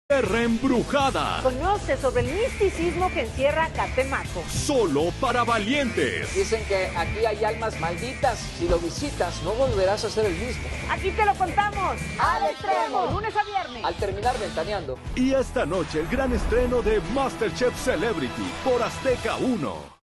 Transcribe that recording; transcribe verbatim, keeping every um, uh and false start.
Tierra Embrujada. Conoce sobre el misticismo que encierra Catemaco. Solo para valientes. Dicen que aquí hay almas malditas. Si lo visitas, no volverás a ser el mismo. Aquí te lo contamos. Al extremo. Lunes a viernes. Al terminar ventaneando. Y esta noche el gran estreno de MasterChef Celebrity por Azteca uno.